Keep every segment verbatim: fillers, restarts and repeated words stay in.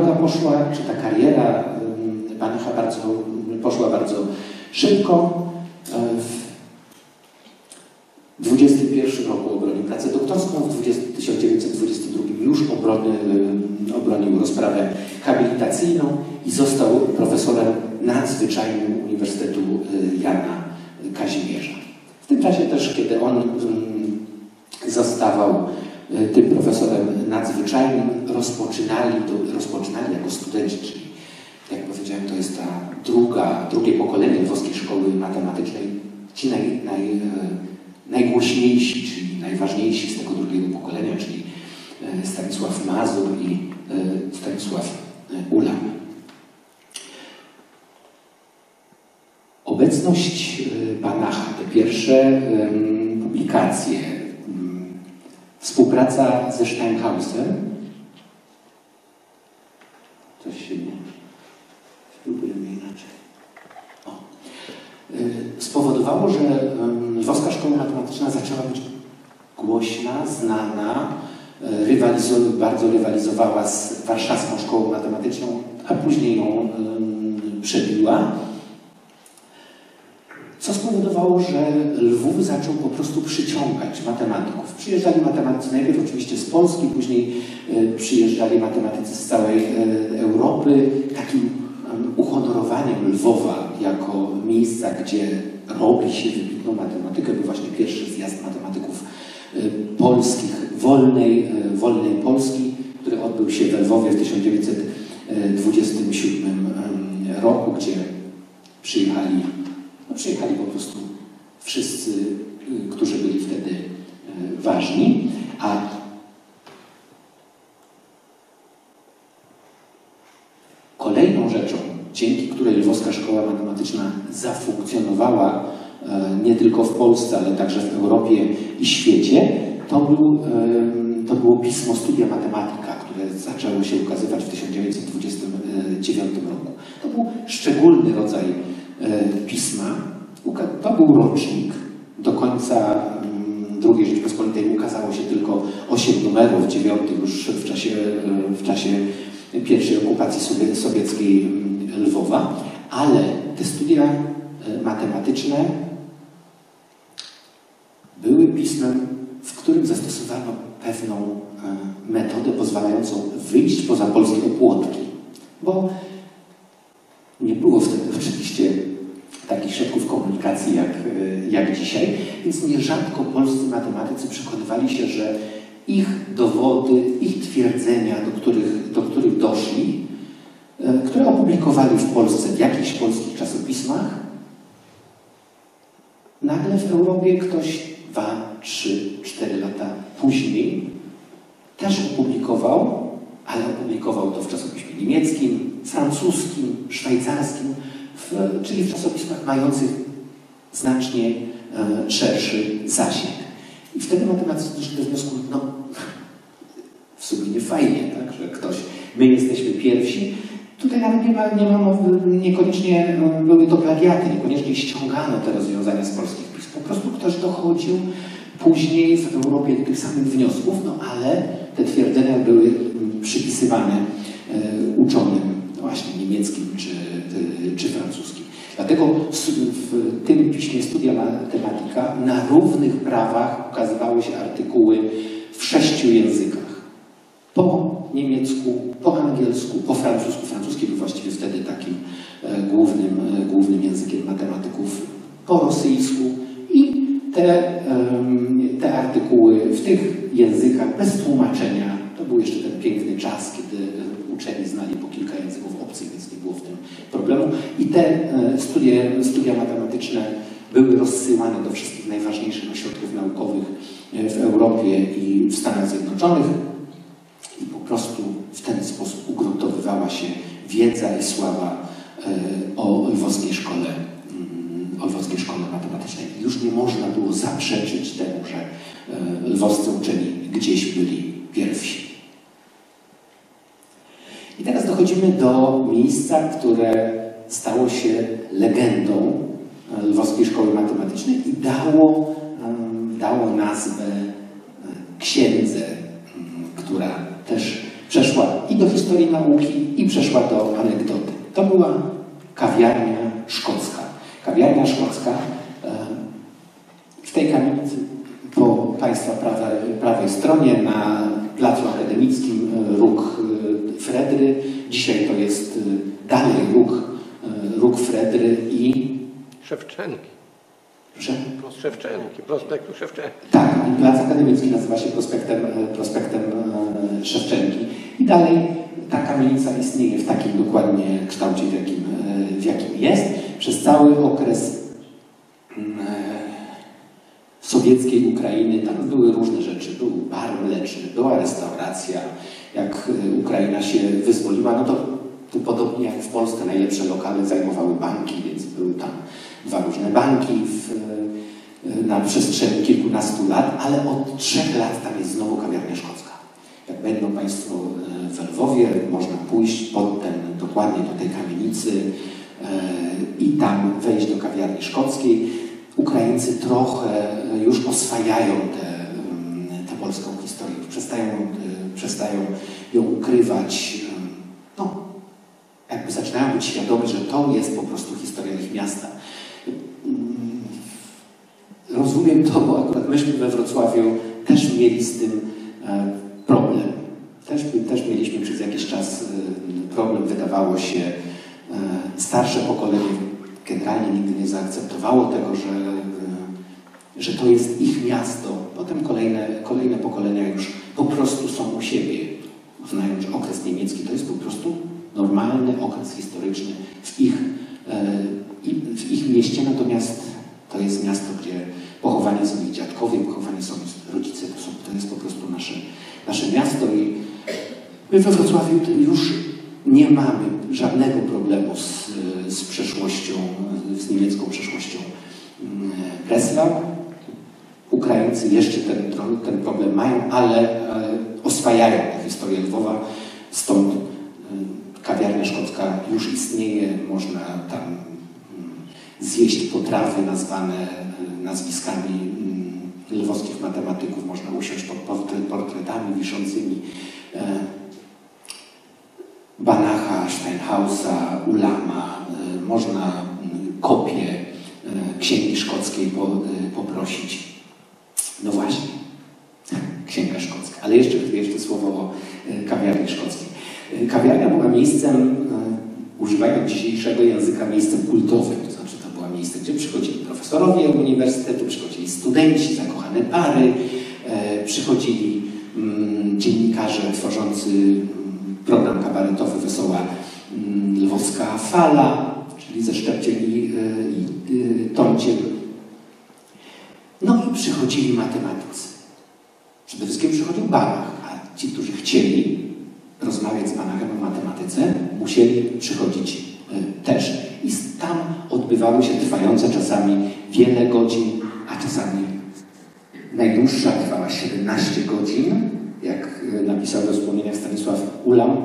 droga poszła, czy ta kariera Banacha bardzo, poszła bardzo szybko. W dwudziestym pierwszym roku obronił pracę doktorską, w tysiąc dziewięćset dwudziestym drugim już obrony, obronił rozprawę habilitacyjną i został profesorem nadzwyczajnym Uniwersytetu Jana Kazimierza. W tym czasie też, kiedy on zostawał tym profesorem nadzwyczajnym, rozpoczynali, to, rozpoczynali jako studenci, czyli jak powiedziałem, to jest ta druga, drugie pokolenie Lwowskiej Szkoły Matematycznej, ci naj, naj, najgłośniejsi, czyli najważniejsi z tego drugiego pokolenia, czyli Stanisław Mazur i Stanisław Ulam. Obecność Banacha, te pierwsze publikacje, współpraca ze Steinhausem, coś się nie... Spróbujemy inaczej. O. Spowodowało, że Lwowska Szkoła Matematyczna zaczęła być głośna, znana, rywalizow bardzo rywalizowała z Warszawską Szkołą Matematyczną, a później ją przebiła. Co spowodowało, że Lwów zaczął po prostu przyciągać matematyków. Przyjeżdżali matematycy najpierw oczywiście z Polski, później przyjeżdżali matematycy z całej Europy. Takim uhonorowaniem Lwowa jako miejsca, gdzie robi się wybitną matematykę, był właśnie pierwszy zjazd matematyków polskich, wolnej, wolnej Polski, który odbył się we Lwowie w tysiąc dziewięćset dwudziestym siódmym roku, gdzie przyjechali, no przyjechali po prostu wszyscy, którzy byli wtedy ważni, a kolejną rzeczą, dzięki której Lwowska Szkoła Matematyczna zafunkcjonowała nie tylko w Polsce, ale także w Europie i świecie, to, był, to było pismo Studia Matematica, które zaczęło się ukazywać w tysiąc dziewięćset dwudziestym dziewiątym roku. To był szczególny rodzaj pisma. To był rocznik. Do końca drugiej Rzeczpospolitej ukazało się tylko osiem numerów, dziewiąty już w czasie, w czasie pierwszej okupacji sowieckiej Lwowa, ale te studia matematyczne były pismem, w którym zastosowano pewną metodę pozwalającą wyjść poza polskie opłotki, bo nie było wtedy oczywiście takich środków komunikacji jak, jak dzisiaj, więc nierzadko polscy matematycy przekonywali się, że ich dowody, ich twierdzenia, do których, do których doszli, które opublikowali w Polsce w jakichś polskich czasopismach, nagle w Europie ktoś dwa, trzy, cztery lata później też opublikował, ale opublikował to w czasopiśmie niemieckim, francuskim, szwajcarskim, w, czyli w czasopismach mających znacznie e, szerszy zasięg. I wtedy matematycy doszli do wniosku, no w sumie nie fajnie, tak, że ktoś, my jesteśmy pierwsi. Tutaj nawet nie ma, nie ma mowy, niekoniecznie były to plagiaty, niekoniecznie ściągano te rozwiązania z polskich pism. Po prostu ktoś dochodził później w Europie do tych samych wniosków, no ale te twierdzenia były przypisywane e, uczonym właśnie niemieckim czy, czy francuskim. Dlatego w tym piśmie Studia Matematica na równych prawach ukazywały się artykuły w sześciu językach. Po niemiecku, po angielsku, po francusku. Francuski był właściwie wtedy takim e, głównym, e, głównym językiem matematyków, po rosyjsku i te, e, te artykuły w tych językach bez tłumaczenia. To był jeszcze ten piękny czas, kiedy uczeni znali po kilka języków obcych, więc nie było w tym problemu. I te e, studie, studia matematyczne były rozsyłane do wszystkich najważniejszych ośrodków naukowych w Europie i w Stanach Zjednoczonych. I po prostu w ten sposób ugruntowywała się wiedza i sława o Lwowskiej Szkole, o Lwowskiej Szkole Matematycznej. Już nie można było zaprzeczyć temu, że lwowscy uczeni gdzieś byli pierwsi. I teraz dochodzimy do miejsca, które stało się legendą Lwowskiej Szkoły Matematycznej i dało, dało nazwę księdze, która też przeszła i i do historii nauki, i przeszła do anegdoty. To była kawiarnia szkocka. Kawiarnia szkocka w tej kamienicy po Państwa prawej, prawej stronie na placu akademickim róg Fredry. Dzisiaj to jest dalej róg, róg Fredry i Szewczenki. Proszę? Szewczenki, prospektu Szewczenki. Tak, i plac akademicki nazywa się prospektem, prospektem Szewczenki. I dalej ta kamienica istnieje w takim dokładnie kształcie, w jakim, w jakim jest. Przez cały okres sowieckiej Ukrainy tam były różne rzeczy. Był bar mleczny, była restauracja. Jak Ukraina się wyzwoliła, no to, to podobnie jak w Polsce najlepsze lokale zajmowały banki, więc były tam dwa różne banki w, na przestrzeni kilkunastu lat, ale od trzech lat tam jest znowu kawiarnia szkocka. Jak będą Państwo w Lwowie, można pójść pod ten, dokładnie do tej kamienicy i tam wejść do kawiarni szkockiej. Ukraińcy trochę już oswajają tę te polską historię, już przestają, przestają ją ukrywać. No, jakby zaczynają być świadomi, że to jest po prostu historia ich miasta. Rozumiem to, bo akurat myśmy we Wrocławiu też mieli z tym problem. Też, też mieliśmy przez jakiś czas problem, wydawało się, starsze pokolenie generalnie nigdy nie zaakceptowało tego, że, że to jest ich miasto. Potem kolejne, kolejne pokolenia już po prostu są u siebie. Uznają, że okres niemiecki to jest po prostu normalny okres historyczny w ich, w ich mieście, natomiast to jest miasto, gdzie pochowani są ich dziadkowie, pochowani są rodzice, to, są, to jest po prostu nasze, nasze miasto i my we Wrocławiu już nie mamy żadnego problemu z, z przeszłością, z niemiecką przeszłością Breslau. Ukraińcy jeszcze ten, ten problem mają, ale, ale oswajają tę historię Lwowa, stąd kawiarnia szkocka już istnieje, można tam zjeść potrawy nazwane nazwiskami lwowskich matematyków, można usiąść pod portretami wiszącymi Banacha, Steinhausa, Ulama, można kopię Księgi Szkockiej poprosić. No właśnie, Księga Szkocka. Ale jeszcze, jeszcze słowo o kawiarni szkockiej. Kawiarnia była miejscem, używając dzisiejszego języka, miejscem kultowym. To znaczy to była miejsce, gdzie przychodzili profesorowie uniwersytetu, przychodzili studenci, zakochane pary, przychodzili dziennikarze tworzący program kabaretowy Wesoła Lwowska Fala, czyli ze Szczepciem i, i, i Tomciem. No i przychodzili matematycy. Przede wszystkim przychodził Banach, a ci, którzy chcieli rozmawiać z Banachem o matematyce, musieli przychodzić też. I tam odbywały się trwające czasami wiele godzin, a czasami najdłuższa trwała siedemnaście godzin, jak napisał we wspomnieniach Stanisław Ulam,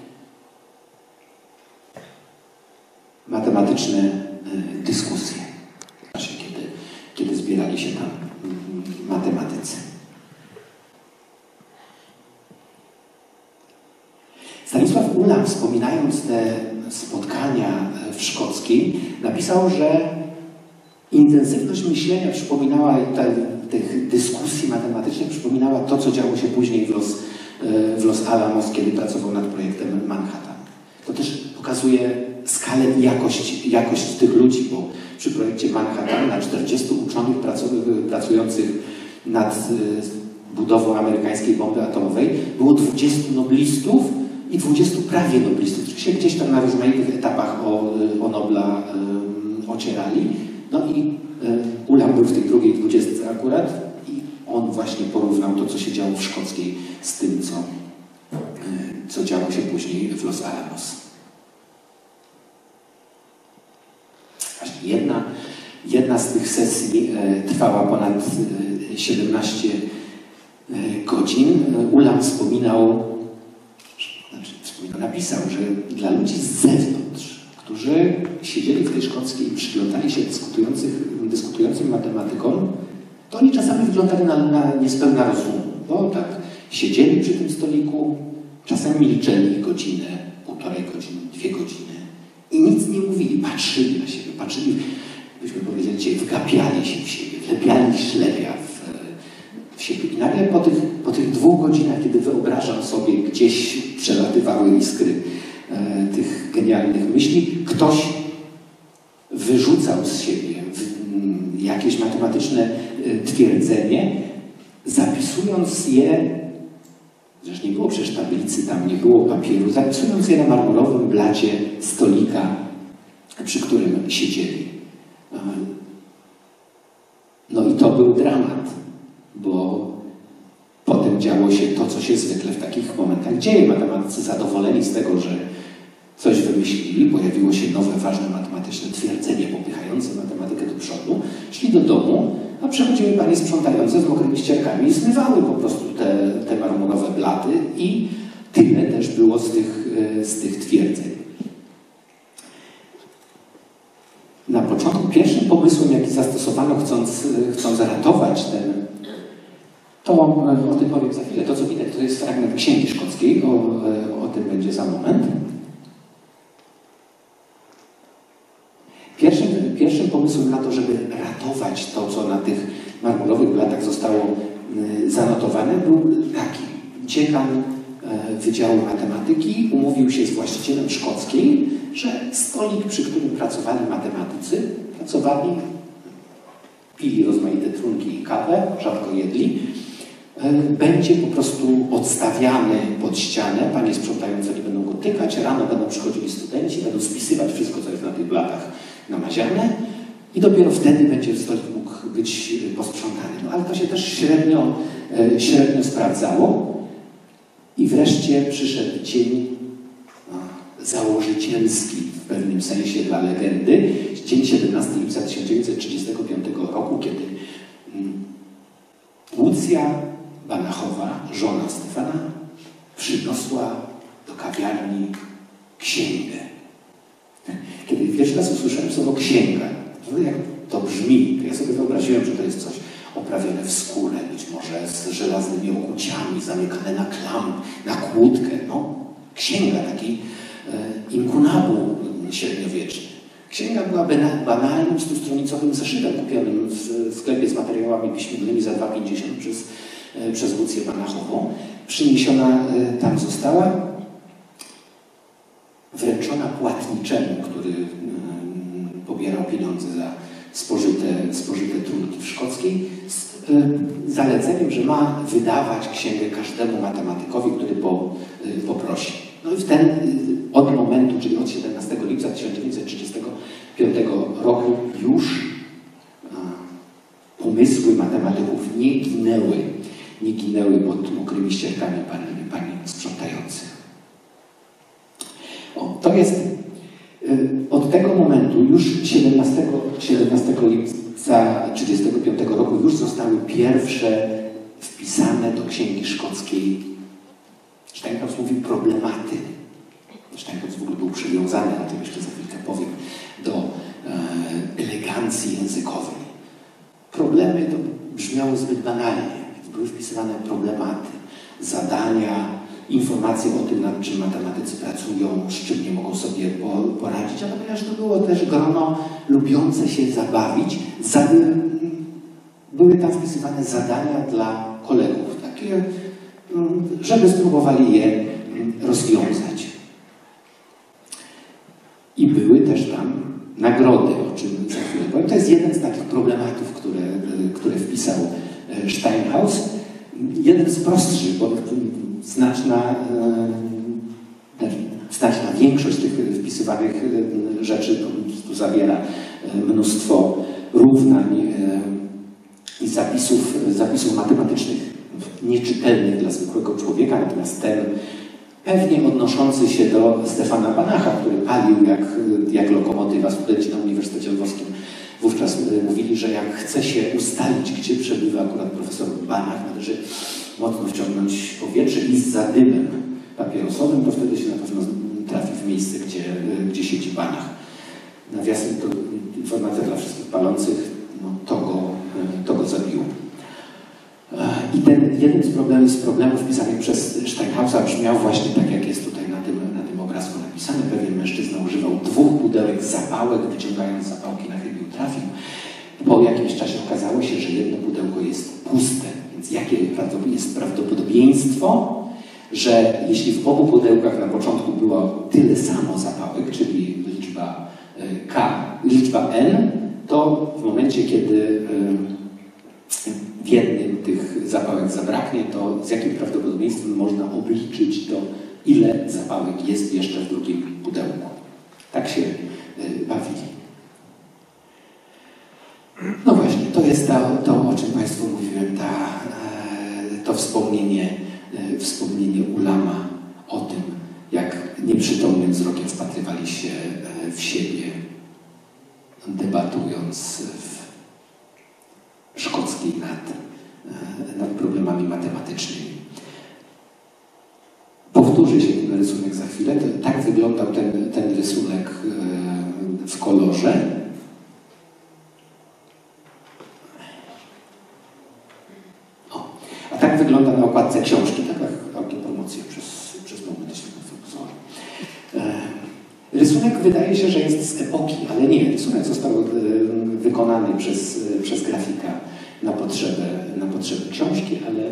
matematyczne dyskusje, kiedy, kiedy zbierali się tam matematycy. Stanisław Ulam, wspominając te spotkania w Szkockiej, napisał, że intensywność myślenia przypominała, te, tych dyskusji matematycznych przypominała to, co działo się później w Los, w Los Alamos, kiedy pracował nad projektem Manhattan. To też pokazuje skalę i jakość, jakość tych ludzi, bo przy projekcie Manhattan na czterdziestu uczonych pracujących nad budową amerykańskiej bomby atomowej było dwudziestu noblistów i dwudziestu prawie noblistów, którzy się gdzieś tam na rozmaitych etapach o, o Nobla um, ocierali. No i um, Ulam był w tej drugiej dwudziestce akurat i on właśnie porównał to, co się działo w Szkockiej z tym, co, um, co działo się później w Los Alamos. Właśnie jedna, jedna z tych sesji e, trwała ponad e, siedemnaście e, godzin. Ulam wspominał, znaczy wspominał, napisał, że dla ludzi z zewnątrz, którzy siedzieli w tej szkockiej i przyglądali się dyskutującym matematykom, to oni czasami wyglądali na, na niespełna rozumu, bo tak siedzieli przy tym stoliku, Czasem milczeli godzinę, półtorej godziny, dwie godziny i nic nie mówili, patrzyli na siebie, patrzyli, byśmy powiedzieli dzisiaj, wgapiali się w siebie, wlepiali ślepia w, w siebie. I nagle po tych, po tych dwóch godzinach, kiedy wyobrażam sobie, gdzieś przelatywały iskry e, tych genialnych myśli, ktoś wyrzucał z siebie w, m, jakieś matematyczne e, twierdzenie, zapisując je, zresztą nie było przecież tablicy, tam nie było papieru, zapisując je na marmurowym blacie stolika, przy którym siedzieli. No i to był dramat, bo potem działo się to, co się zwykle w takich momentach dzieje. Matematycy zadowoleni z tego, że coś wymyślili, pojawiło się nowe, ważne matematyczne twierdzenie popychające matematykę do przodu, szli do domu, a przychodziły panie sprzątające z mokrymi ścierkami i zmywały po prostu te, te marmurowe blaty i tyle też było z tych, z tych twierdzeń. Na początku pierwszym pomysłem, jaki zastosowano, chcąc, chcąc ratować ten, to o tym powiem za chwilę. To, co widać, to jest fragment Księgi Szkockiej, o, o tym będzie za moment. Pierwszym, pierwszym pomysłem na to, żeby ratować to, co na tych marmurowych blatach zostało zanotowane, był taki. Dziekan Wydziału Matematyki umówił się z właścicielem Szkockiej, że stolik, przy którym pracowali matematycy, pracowali, pili rozmaite trunki i kawę, rzadko jedli, będzie po prostu odstawiany pod ścianę, panie sprzątające nie będą go tykać, rano będą przychodzili studenci, będą spisywać wszystko, co jest na tych blatach namaziane i dopiero wtedy będzie stolik mógł być posprzątany. No ale to się też średnio, średnio sprawdzało. I wreszcie przyszedł dzień założycielski w pewnym sensie dla legendy, dzień siedemnastego lipca tysiąc dziewięćset trzydziestego piątego roku, kiedy Łucja Banachowa, żona Stefana, przyniosła do kawiarni księgę. Kiedy pierwszy raz usłyszałem słowo księga, to jak to brzmi, to ja sobie wyobraziłem, że to jest coś oprawione w skórę, być może z żelaznymi okuciami, zamykane na klamp, na kłódkę. No, księga, taki e, inkunabul średniowieczny. Księga była banalnym, stostronicowym zeszytem kupionym w, w sklepie z materiałami piśmiennymi za dwa pięćdziesiąt przez, e, przez Łucję Banachową. Przyniesiona e, tam została, wręczona płatniczemu, który e, pobierał pieniądze za spożyte, spożyte trunki w Szkockiej, z y, zaleceniem, że ma wydawać księgę każdemu matematykowi, który po, y, poprosi. No i w ten, y, od momentu, czyli od siedemnastego lipca tysiąc dziewięćset trzydziestego piątego roku już y, pomysły matematyków nie ginęły, nie ginęły pod mokrymi ścierkami pani, pani sprzątających. O, to jest od tego momentu, już siedemnastego lipca trzydziestego piątego roku, już zostały pierwsze wpisane do Księgi Szkockiej. Steinhaus mówił problematy. Steinhaus w ogóle był przywiązany, o tym jeszcze za chwilkę powiem, do e, elegancji językowej. Problemy to brzmiało zbyt banalnie, więc były wpisywane problematy, zadania, informacje o tym, nad czym matematycy pracują, z czym nie mogą sobie poradzić, a ponieważ to było też grono lubiące się zabawić, były tam wpisywane zadania dla kolegów, takie, żeby spróbowali je rozwiązać. I były też tam nagrody, o czym za chwilę powiem. To jest jeden z takich problematów, które, które wpisał Steinhaus. Jeden z prostszych, bo znaczna, znaczna większość tych wpisywanych rzeczy tu zawiera mnóstwo równań i zapisów, zapisów matematycznych nieczytelnych dla zwykłego człowieka, natomiast ten pewnie odnoszący się do Stefana Banacha, który palił jak, jak lokomotywa. Studenci na Uniwersytecie Lwowskim wówczas mówili, że jak chce się ustalić, gdzie przebywa akurat profesor Banach, należy mocno wciągnąć powietrze i z zadymem papierosowym, to wtedy się na pewno trafi w miejsce, gdzie, gdzie siedzi Banach. Nawiasem to informacja dla wszystkich palących, no, to, go, to go zabiło. I ten jeden z, problem, z problemów pisanych przez Steinhausa brzmiał właśnie tak, jak jest tutaj na tym, na tym obrazku napisane. Pewien mężczyzna używał dwóch pudełek zapałek, wyciągając zapałki na chybił trafił. Po jakimś czasie okazało się, że jedno pudełko jest puste. Więc jakie jest prawdopodobieństwo, że jeśli w obu pudełkach na początku było tyle samo zapałek, czyli liczba K, liczba N, to w momencie, kiedy w jednym tych zapałek zabraknie, to z jakim prawdopodobieństwem można obliczyć to, ile zapałek jest jeszcze w drugim pudełku. Tak się bawili. No właśnie, to jest to, to o czym Państwu mówiłem, ta, to wspomnienie, wspomnienie Ulama o tym, jak nieprzytomnym wzrokiem wpatrywali się w siebie, debatując w szkockiej nad, nad problemami matematycznymi. Powtórzy się ten rysunek za chwilę. To, tak wyglądał ten, ten rysunek w kolorze. O, a tak wygląda na okładce książki. Taka autopromocja przez, przez moment, jeśli pozwolę. Rysunek wydaje się, że jest z epoki, ale nie. Rysunek został wykonany przez, przez grafika na potrzebę, na potrzeby książki, ale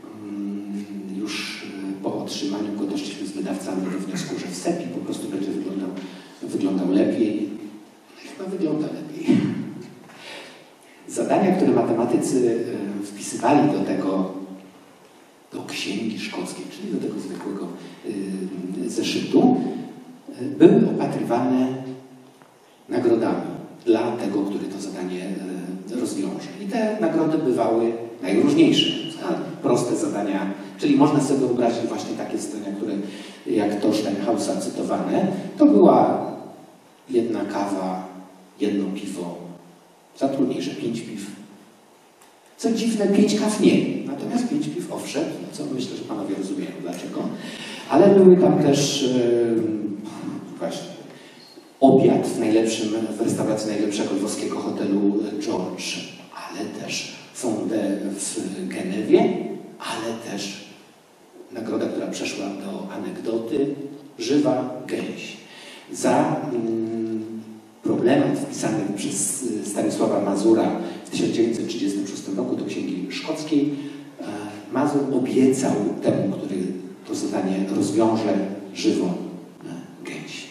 już po otrzymaniu go doszliśmy z wydawcami do wniosku, że w sepi po prostu będzie wyglądał, wyglądał lepiej. Chyba wygląda lepiej. Zadania, które matematycy wpisywali do tego, do księgi szkockiej, czyli do tego zwykłego zeszytu, były opatrywane nagrodami dla tego, który to zadanie rozwiąże. I te nagrody bywały najróżniejsze. Proste zadania, czyli można sobie wyobrazić właśnie takie zadania, które jak to Steinhausa cytowane, to była jedna kawa, jedno piwo, za trudniejsze pięć piw. Co dziwne, pięć kaw nie, natomiast pięć piw owszem, co myślę, że panowie rozumieją dlaczego, ale były tam też yy, właśnie obiad w najlepszym, w restauracji najlepszego włoskiego hotelu George, ale też fondę w Genewie, ale też nagroda, która przeszła do anegdoty, żywa gęś. Za mm, problemat wpisany przez Stanisława Mazura w tysiąc dziewięćset trzydziestym szóstym roku do Księgi Szkockiej, e, Mazur obiecał temu, który to zadanie rozwiąże, żywą e, gęś.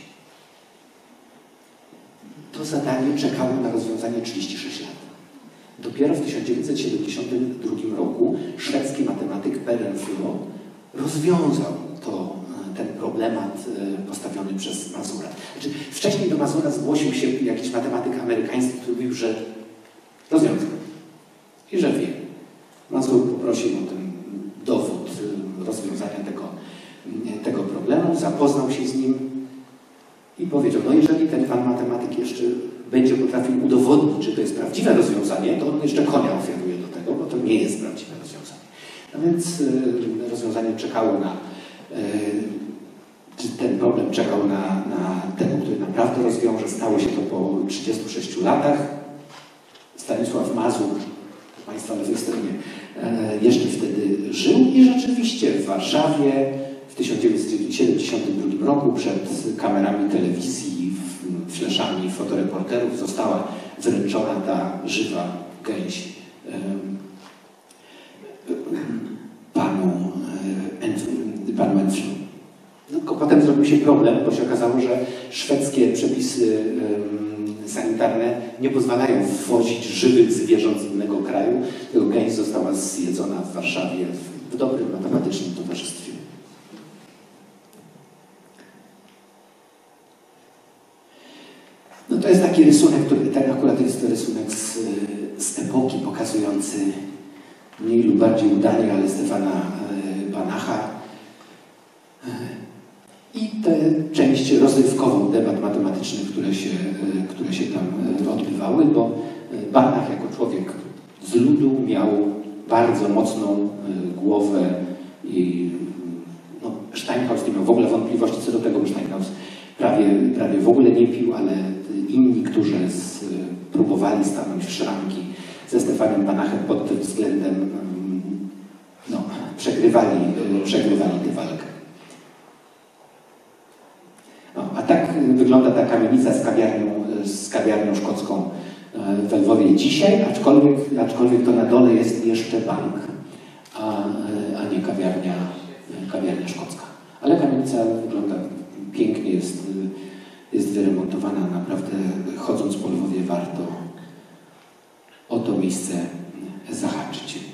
To zadanie czekało na rozwiązanie trzydzieści sześć lat. Dopiero w tysiąc dziewięćset siedemdziesiątym drugim roku szwedzki matematyk Perenflo rozwiązał to, ten problemat postawiony przez Mazura. Znaczy, wcześniej do Mazura zgłosił się jakiś matematyk amerykański, który mówił, że rozwiązał i że wie. Mazur poprosił o ten dowód rozwiązania tego, tego problemu, zapoznał się z nim i powiedział, no jeżeli ten pan matematyk jeszcze będzie potrafił udowodnić, czy to jest prawdziwe rozwiązanie, to on jeszcze konia ofiaruje do tego, bo to nie jest prawdziwe rozwiązanie. No więc y, rozwiązanie czekało na, y, ten problem czekał na, na tego, który naprawdę rozwiąże. Stało się to po trzydziestu sześciu latach. Stanisław Mazur, po Państwa lewej stronie, y, jeszcze wtedy żył i rzeczywiście w Warszawie w tysiąc dziewięćset siedemdziesiątym drugim roku przed kamerami telewizji, fleszami fotoreporterów została wręczona ta żywa gęś panu panu Enfield. No, tylko potem zrobił się problem, bo się okazało, że szwedzkie przepisy sanitarne nie pozwalają wwozić żywych zwierząt z innego kraju. Tego gęś została zjedzona w Warszawie w dobrym matematycznym towarzystwie. No to jest taki rysunek, który ten akurat jest to rysunek z, z epoki pokazujący mniej lub bardziej udanie, ale Stefana Bannacha i tę część rozrywkową debat matematycznych, które się, które się tam odbywały, bo Bannach jako człowiek z ludu miał bardzo mocną głowę i no, Steinhaus nie miał w ogóle wątpliwości co do tego, bo Steinhaus prawie, prawie w ogóle nie pił, ale inni, którzy z, próbowali stanąć w szranki ze Stefanem Bannachem pod tym względem, no, przegrywali, przegrywali tę walkę. No, a tak wygląda ta kamienica z kawiarnią, z kawiarnią szkocką w Lwowie dzisiaj, aczkolwiek, aczkolwiek to na dole jest jeszcze bank, a, a nie kawiarnia, kawiarnia szkocka. Ale kamienica wygląda pięknie, jest, jest wyremontowana. Naprawdę chodząc po Lwowie warto o to miejsce zahaczyć.